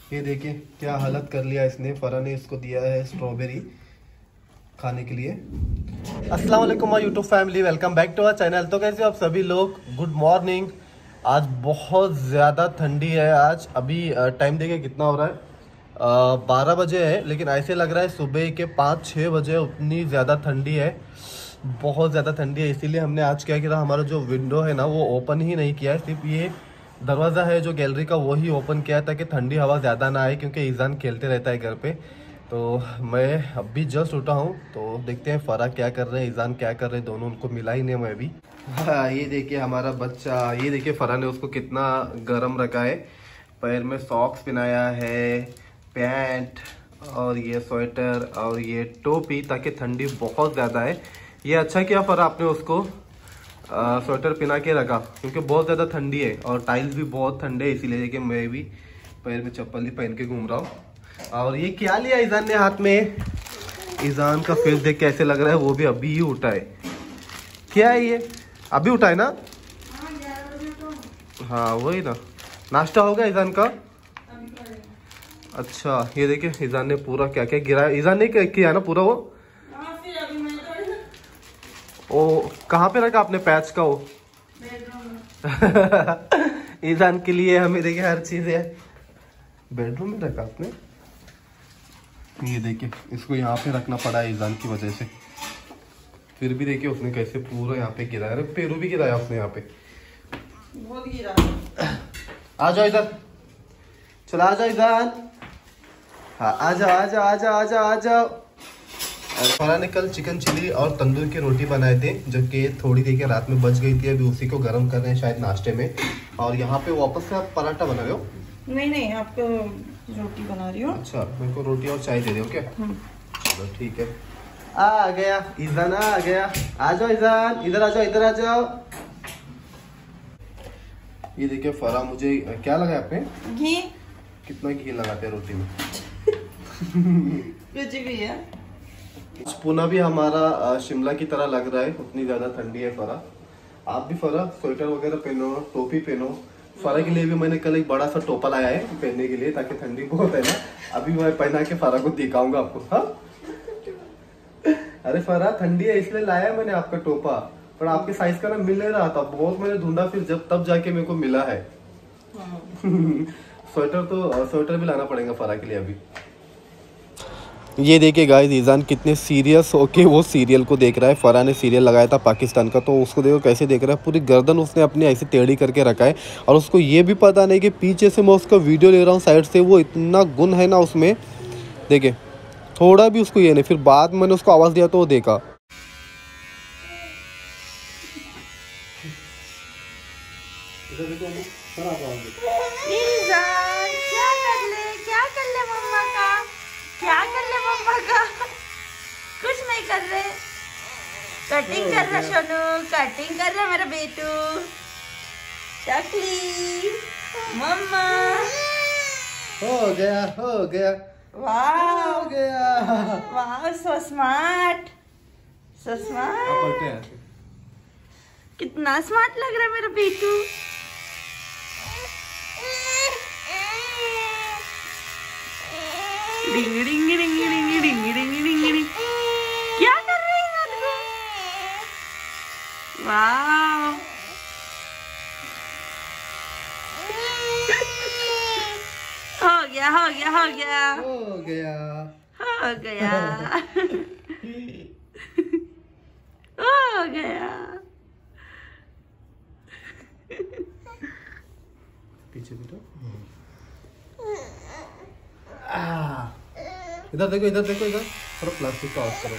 ये देखिए क्या हालत कर लिया इसने। फरा ने इसको दिया है स्ट्रॉबेरी खाने के लिए। अस्सलाम वालेकुम my YouTube family, welcome back to our channel. तो कैसे हो आप सभी लोग? Good morning. आज बहुत ज़्यादा ठंडी है। आज अभी टाइम देखिए कितना हो रहा है, 12 बजे है, लेकिन ऐसे लग रहा है सुबह के 5-6 बजे। उतनी ज़्यादा ठंडी है, बहुत ज़्यादा ठंडी है। इसीलिए हमने आज क्या किया, हमारा जो विंडो है ना वो ओपन ही नहीं किया है, सिर्फ ये दरवाज़ा है जो गैलरी का वही ओपन किया है ताकि ठंडी हवा ज़्यादा ना आए, क्योंकि ईज़ान खेलते रहता है घर पे। तो मैं अभी जस्ट उठा हूँ, तो देखते हैं फरा क्या कर रहे हैं, ईज़ान क्या कर रहे हैं, दोनों उनको मिला ही नहीं मैं अभी। हाँ, ये देखिए हमारा बच्चा, ये देखिए फरा ने उसको कितना गर्म रखा है। पैर में सॉक्स पहनाया है, पैंट और ये स्वेटर और ये टोपी, ताकि ठंडी बहुत ज़्यादा है। ये अच्छा किया फरा आपने उसको स्वेटर पहना के रखा, क्योंकि बहुत ज़्यादा ठंडी है और टाइल्स भी बहुत ठंडे है, इसीलिए कि मैं भी पैर में चप्पल ही पहन के घूम रहा हूँ। और ये क्या लिया ईज़ान ने हाथ में? ईज़ान का फेस देख के ऐसे लग रहा है वो भी अभी ही उठा है। क्या है ये? अभी उठा है ना? हाँ वही ना। नाश्ता हो गया ईज़ान का? अच्छा, ये देखिए ईज़ान ने पूरा क्या क्या गिराया। ईज़ान ने क्या किया ना पूरा वो कहाँ पे रखा आपने पैच का वो? ईज़ान के लिए हमें देखिए हर चीज है। बेडरूम में रखा आपने? ये देखिए इसको यहाँ पे रखना पड़ा है ईज़ान की वजह से। फिर भी देखिए उसने कैसे पूरा यहाँ पे गिराया। अरे पेरू भी गिराया उसने यहाँ पे, बहुत गिरा। आ जाओ इधर, चला आ जाओ ईज़ान। हाँ आ जाओ आ जाओ आ जाओ आ जाओ आ जाओ। फरा ने कल चिकन चिली और तंदूर की रोटी बनाए थे, जो कि थोड़ी देर के रात में बच गई थी। अभी उसी को गर्म कर रहे हैं शायद नाश्ते में। और यहाँ पे वापस से आप पराठा बना रहे हो? नहीं, आपको रोटी बना रही हूँ। अच्छा, मेरे को रोटी और चाय दे रहे हो क्या? चलो ठीक है। आ गया ईज़ान, आ गया। आ जाओ ईज़ान, इधर आ जाओ, इधर आ जाओ। ये देखिए फरा, मुझे क्या लगा आपने? घी। कितना घी लगाते हैं रोटी में? कुछ भी है। पुणे भी हमारा शिमला की तरह लग रहा है, उतनी ज्यादा ठंडी है फरा। आप भी फरा स्वेटर वगैरह पहनो, टोपी पहनो। फरा के लिए भी मैंने कल एक बड़ा सा टोपा लाया है पहनने के लिए, ताकि ठंडी बहुत है ना। अभी मैं पहना के फरा को दिखाऊंगा आपको। हाँ अरे फरा ठंडी है इसलिए लाया मैंने आपका टोपा, पर आपके साइज का ना मिल नहीं रहा था, बहुत मैंने ढूंढा, फिर जब तब जाके मेरे को मिला है। स्वेटर भी लाना पड़ेगा फरा के लिए अभी। ये देखिए गाइस, ईज़ान कितने सीरियस होके वो सीरियल को देख रहा है। फरा ने सीरियल लगाया था पाकिस्तान का, तो उसको देखो कैसे देख रहा है। पूरी गर्दन उसने अपनी ऐसे टेढ़ी करके रखा है, और उसको ये भी पता नहीं कि पीछे से मैं उसका वीडियो ले रहा हूँ साइड से। वो इतना गुण है ना उसमें, देखिए थोड़ा भी उसको ये नहीं। फिर बाद में मैंने उसको आवाज़ दिया तो वो देखा। मम्मा का कुछ नहीं कर रहे, कटिंग कर रहा सोनू, कटिंग कर रहा मेरा बेटू। चकली मम्मा, हो गया हो गया, वाह हो गया, वाह, सो स्मार्ट, सो स्मार्ट। कितना स्मार्ट लग रहा है मेरा बेटू। Ring ring ring ring ring ring ring ring. क्या कर रही है रात को? वाह, हो गया हो गया हो गया हो गया हो गया हो गया। पीछे बेटा, इधर देखो इधर देखो इधर। थोड़ा प्लास्टिक का ऑफ करो।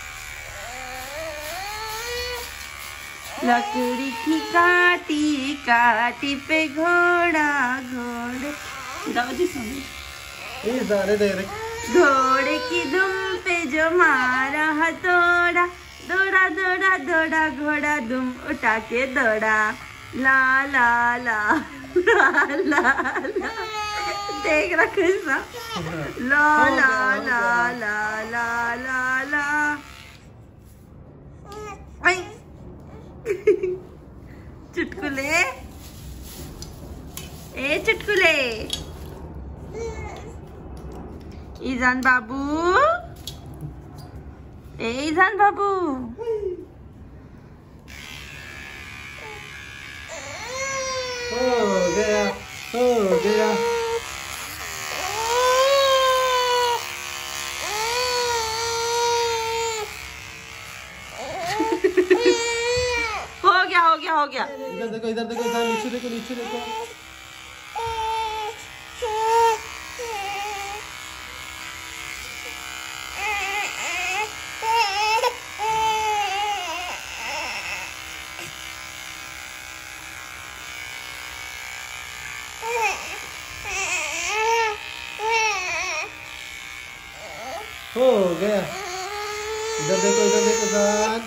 लकड़ी की काटी काटी पे घोड़ा घोड़े, गाओ जी सुनो। घोड़े की दुम पे जो मारा हथौड़ा, दौड़ा दौड़ा दौड़ा घोड़ा दुम उठा के दौड़ा। ला ला ला ला ला ला, देख रहा कैसा। ला ला ला ला ला ला ला। चुटकुले, ए चुटकुले, ईजान बाबू, ईजान बाबू। हो गया, हो गया। हो गया। इधर देखो, इधर देखो, इधर नीचे देखो, नीचे देखो। हो गया। इधर देखो, इधर देखो जान।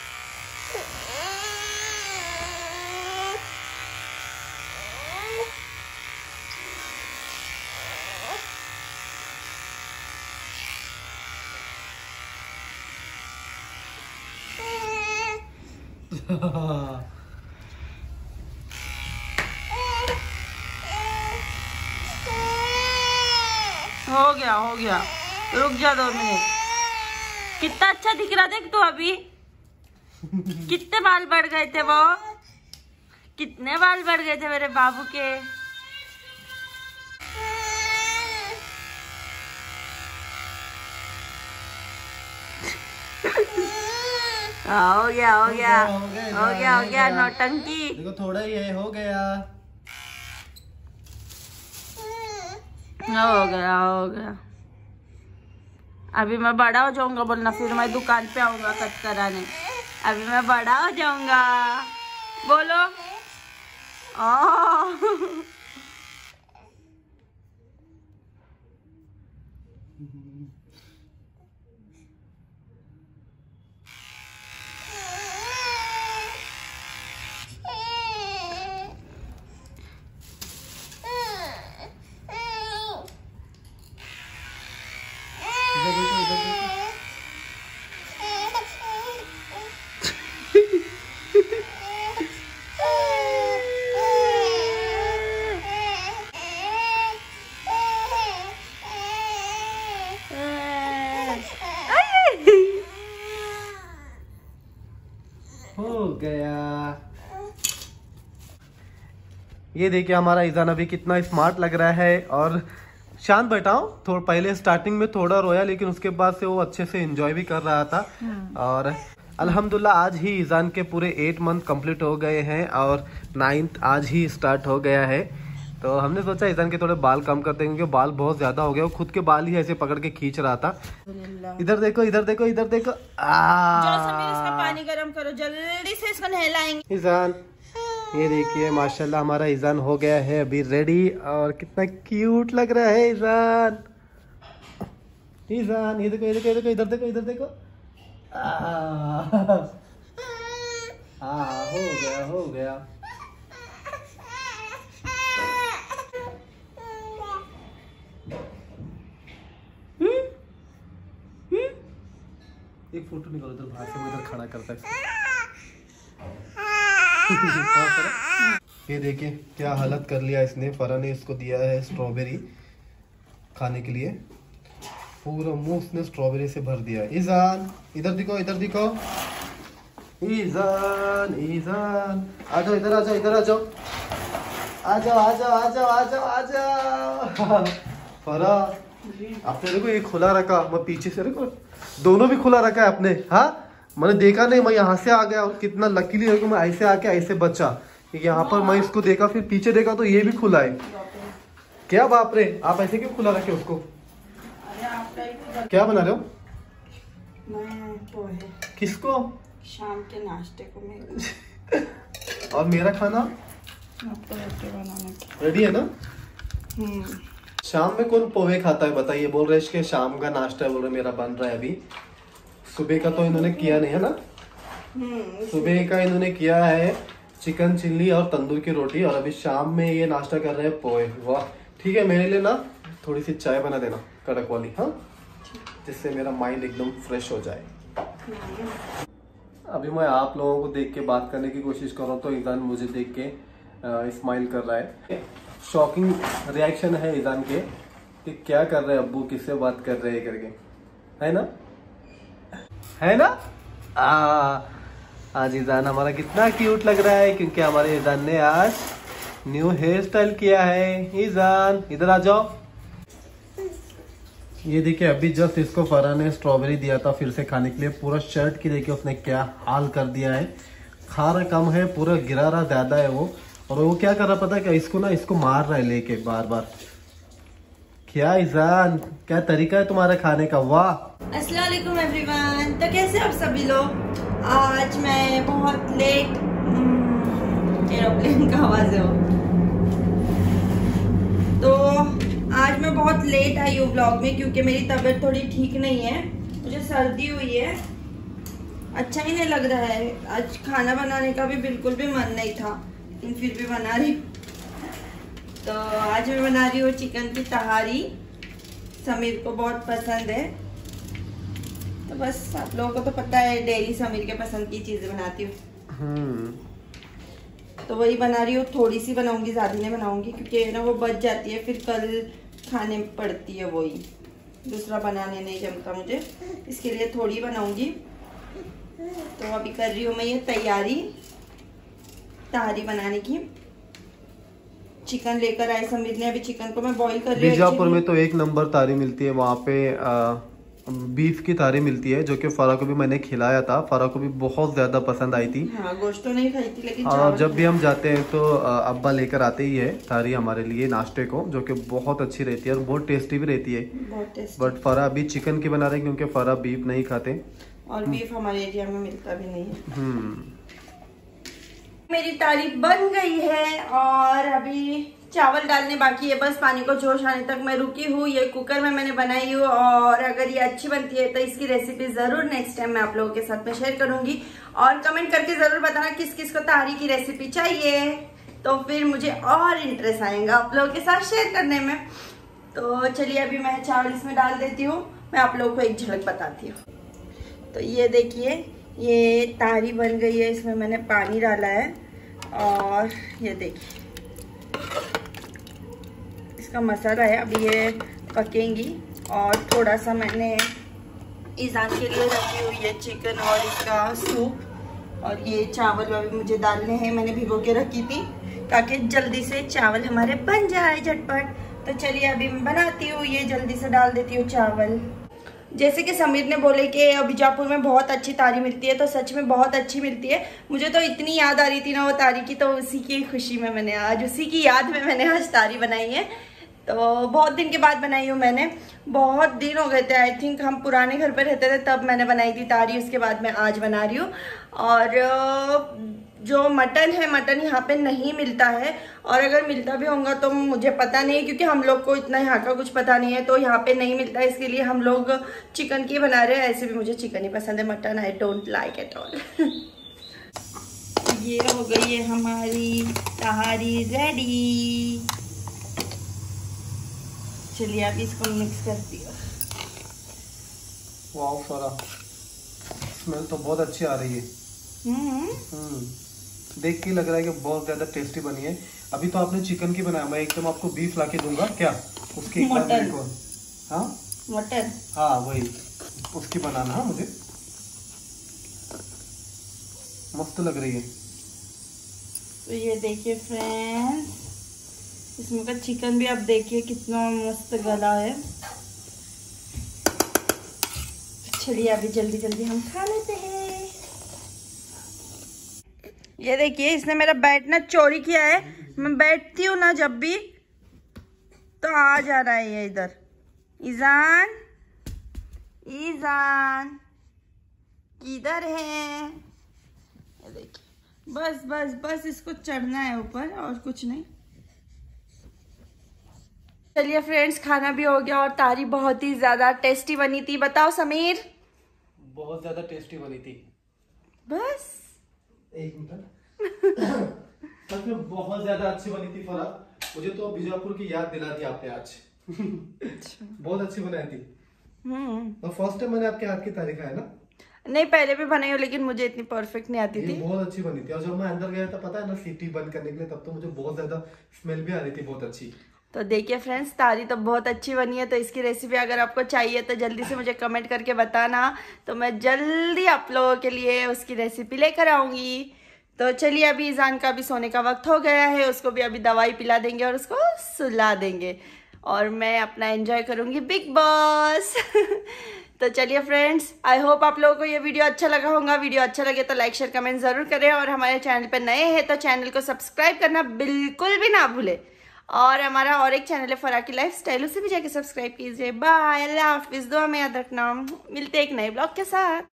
हो गया, हो गया। रुक जा 2 मिनट। कितना अच्छा दिख रहा देख तू अभी। कितने बाल बढ़ गए थे वो, कितने बाल बढ़ गए थे मेरे बाबू के। हो गया, हो गया, हो गया, हो गया नौटंकी। देखो थोड़ा ही है, हो गया, हो गया, हो गया। अभी मैं बड़ा हो जाऊंगा बोलना, फिर मैं दुकान पे आऊंगा कट कराने। अभी मैं बड़ा हो जाऊंगा बोलो। इधर देखो, इधर देखो। हो गया। ये देखिए हमारा ईजान अभी कितना स्मार्ट लग रहा है और शांत बैठा हूँ। थोड़ा पहले स्टार्टिंग में थोड़ा रोया, लेकिन उसके बाद से वो अच्छे से एंजॉय भी कर रहा था। और अल्हम्दुलिल्लाह आज ही ईजान के पूरे 8 मंथ कंप्लीट हो गए हैं और 9th आज ही स्टार्ट हो गया है। तो हमने सोचा ईजान के थोड़े बाल कम करते हैं, क्योंकि बाल बहुत ज्यादा हो गए। वो खुद के बाल ही ऐसे पकड़ के खींच रहा था। इधर देखो, इधर देखो, इधर देखो। इसका पानी गर्म करो, जल्दी से इसको नहलाएंगे। ईजान ये देखिए माशाल्लाह हमारा ईजान हो गया है अभी रेडी, और कितना क्यूट लग रहा है ईजान। ईजान ये देखो, ये देखो, ये देखो, इधर देखो, इधर देखो। हाँ हो गया, हो गया। एक फोटो निकालो इधर बाहर से, मैं इधर खड़ा करता है। ये देखिए क्या हालत कर लिया इसने। फरा ने इसको दिया है स्ट्रॉबेरी खाने के लिए। पूरा मुंह उसने स्ट्रॉबेरी से भर दिया। ईजान इधर दिखो, इधर दिखो। ईजान, ईजान आ जाओ, इधर आ जाओ, इधर आ जाओ, आ जाओ, आ जाओ, आ जाओ, आ जाओ, आ जाओ। फरा आपने देखो ये खुला रखा, मैं पीछे से देखो दोनों भी खुला रखा है आपने। हाँ मैंने देखा नहीं, मैं यहाँ से आ गया और कितना लकीली है कि मैं ऐसे आके ऐसे बचा। यहाँ पर मैं इसको देखा, फिर पीछे देखा तो ये भी खुला है। क्या बाप रे, आप ऐसे क्यों खुला रखे उसको? क्या बना रहे हो? मैं पोहे। किसको? शाम के नाश्ते को मेरे। और मेरा खाना आपको रोटी बनाने की रेडी है ना? शाम में कौन पोहे खाता है बताइए? बोल रहे कि शाम का नाश्ता है, बोल रहे मेरा बन रहा है अभी। सुबह का तो इन्होंने किया नहीं है ना? सुबह का इन्होंने किया है चिकन चिल्ली और तंदूर की रोटी, और अभी शाम में ये नाश्ता कर रहे हैं पोहे। वाह ठीक है, मेरे लिए ना थोड़ी सी चाय बना देना कड़क वाली, हाँ, जिससे मेरा माइंड एकदम फ्रेश हो जाए। अभी मैं आप लोगों को देख के बात करने की कोशिश कर रहा हूँ तो ईजान मुझे देख के स्माइल कर रहा है। शॉकिंग रिएक्शन है ईजान के। कि क्या कर रहे हैं अब्बू, किससे बात कर रहे हैं करके, है ना, है ना। आज ईजान हमारा कितना क्यूट लग रहा है क्योंकि हमारे ईजान ने आज न्यू हेयर स्टाइल किया है। ईजान इधर आ जाओ। ये देखिए अभी जस्ट इसको फरहान ने स्ट्रॉबेरी दिया था फिर से खाने के लिए। पूरा शर्ट की देखिए उसने क्या हाल कर दिया है। खा रहा कम है, पूरा गिरा रहा ज्यादा है वो। और वो क्या कर रहा पता है क्या, इसको मार रहा है लेके बार बार। क्या ईजान, क्या तरीका है तुम्हारा खाने का, वाह। अस्सलाम वालेकुम एवरीवन। तो कैसे आप सभी लोग। आज मैं बहुत लेट, एरोप्लेन का आवाज है वो। तो आज मैं बहुत लेट आई हूँ ब्लॉग में क्योंकि मेरी तबीयत थोड़ी ठीक नहीं है, मुझे सर्दी हुई है, अच्छा ही नहीं लग रहा है। आज खाना बनाने का भी बिल्कुल भी मन नहीं था लेकिन फिर भी बना रही हूँ। तो आज मैं बना रही हूँ चिकन की तहारी। समीर को बहुत पसंद है, तो बस आप लोगों को तो पता है डेली समीर के पसंद की चीजें बनाती हूँ। तो वही बना रही हूँ, थोड़ी सी बनाऊंगी, ज्यादा नहीं बनाऊंगी क्योंकि ना वो बच जाती है फिर कल खाने में पड़ती है, वही दूसरा बनाने नहीं जमता मुझे, इसके लिए थोड़ी बनाऊंगी। तो अभी कर रही हूँ मैं ये तैयारी तहारी बनाने की। चिकन लेकर आए समीर ने, अभी चिकन को मैं बॉईल कर रही हूँ। बीजापुर में तो एक नंबर तारी मिलती है, वहाँ पे बीफ की तारी मिलती है जो कि फरा को भी मैंने खिलाया था। फरा को भी बहुत ज्यादा पसंद आई थी। हाँ, गोश्त तो नहीं खाई थी लेकिन जब भी हम जाते हैं तो अब्बा लेकर आते ही है तारी हमारे लिए नाश्ते को, जो कि बहुत अच्छी रहती है और बहुत टेस्टी भी रहती है। बट फरा अभी चिकन की बना रहे हैं क्योंकि फरा बीफ नहीं खाते और बीफ हमारे एरिया में मिलता भी नहीं है। मेरी तारीफ बन गई है और अभी चावल डालने बाकी है, बस पानी को जोश आने तक मैं रुकी हूँ। ये कुकर में मैंने बनाई हूँ और अगर ये अच्छी बनती है तो इसकी रेसिपी जरूर नेक्स्ट टाइम मैं आप लोगों के साथ में शेयर करूंगी। और कमेंट करके जरूर बताना किस किस को तहारी की रेसिपी चाहिए, तो फिर मुझे और इंटरेस्ट आएगा आप लोगों के साथ शेयर करने में। तो चलिए अभी मैं चावल इसमें डाल देती हूँ, मैं आप लोगों को एक झलक बताती हूँ। तो ये देखिए ये तहारी बन गई है, इसमें मैंने पानी डाला है और ये देखिए इसका मसाला है। अभी ये पकेंगी और थोड़ा सा मैंने ईजान के लिए रखी हुई है चिकन और इसका सूप। और ये चावल अभी मुझे डालने हैं, मैंने भिगो के रखी थी ताकि जल्दी से चावल हमारे बन जाए झटपट। तो चलिए अभी मैं बनाती हूँ, ये जल्दी से डाल देती हूँ चावल। जैसे कि समीर ने बोले कि बीजापुर में बहुत अच्छी तारी मिलती है, तो सच में बहुत अच्छी मिलती है। मुझे तो इतनी याद आ रही थी ना वो तारी की, तो उसी की खुशी में मैंने आज, उसी की याद में मैंने आज तारी बनाई है। तो बहुत दिन के बाद बनाई हूँ मैंने, बहुत दिन हो गए थे, आई थिंक हम पुराने घर पे रहते थे तब मैंने बनाई थी तारी, उसके बाद मैं आज बना रही हूँ। और जो मटन है, मटन यहाँ पे नहीं मिलता है, और अगर मिलता भी होगा तो मुझे पता नहीं है क्योंकि हम लोग को इतना यहाँ का कुछ पता नहीं है, तो यहाँ पे नहीं मिलता है, इसके लिए हम लोग चिकन की बना रहे हैं। ऐसे भी मुझे चिकन ही पसंद है, mutton I don't like at all. ये हो गई है हमारी तहारी रेडी। चलिए अभी इसको मिक्स करती हूँ। वाह फरा, स्मेल तो बहुत अच्छी आ रही है। देख के लग रहा है कि बहुत ज्यादा टेस्टी बनी है। अभी तो आपने चिकन की बनाया, मैं एकदम आपको बीफ लाके दूंगा क्या, उसकी मटन। हाँ मटन, हाँ वही उसकी बनाना। हाँ मुझे मस्त लग रही है। तो ये देखिए फ्रेंड्स, इसमें का चिकन भी आप देखिए कितना मस्त गला है। चलिए अभी जल्दी जल्दी हम खा लेते हैं। ये देखिए इसने मेरा बैठना चोरी किया है, मैं बैठती हूँ ना जब भी तो आ जा रहा है ये इधर। ईजान, ईजान किधर है? ये देखिए बस बस बस इसको चढ़ना है ऊपर और कुछ नहीं। चलिए फ्रेंड्स, खाना भी हो गया और तारी बहुत ही ज्यादा टेस्टी बनी थी। बताओ समीर? बहुत ज्यादा टेस्टी बनी थी। बस एक मिनट सच में बहुत ज्यादा अच्छी बनी थी फरा। मुझे तो बीजापुर की याद दिला दी आपने आज। बहुत अच्छी बनाई थी। तो फर्स्ट टाइम मैंने आपके हाथ की तारीफ है ना? नहीं, पहले भी बनाई हो लेकिन मुझे इतनी परफेक्ट नहीं आती थी। बहुत अच्छी बनी थी। और जब मैं अंदर गया था पता है ना सीटी बंद करने के लिए, तब तो मुझे बहुत ज्यादा स्मेल भी आ रही थी बहुत अच्छी। तो देखिए फ्रेंड्स, तारी तो बहुत अच्छी बनी है। तो इसकी रेसिपी अगर आपको चाहिए तो जल्दी से मुझे कमेंट करके बताना, तो मैं जल्दी आप लोगों के लिए उसकी रेसिपी लेकर आऊँगी। तो चलिए, अभी ईजान का भी सोने का वक्त हो गया है, उसको भी अभी दवाई पिला देंगे और उसको सुला देंगे, और मैं अपना एंजॉय करूँगी बिग बॉस। तो चलिए फ्रेंड्स, आई होप आप लोगों को ये वीडियो अच्छा लगा होगा। वीडियो अच्छा लगे तो लाइक शेयर कमेंट जरूर करें, और हमारे चैनल पर नए हैं तो चैनल को सब्सक्राइब करना बिल्कुल भी ना भूले। और हमारा और एक चैनल है फरा की लाइफ स्टाइल, उसे भी जाके सब्सक्राइब कीजिए। बाय, अल्लाह हाफिज़, दुआ में याद रखना। मिलते एक नए ब्लॉग के साथ।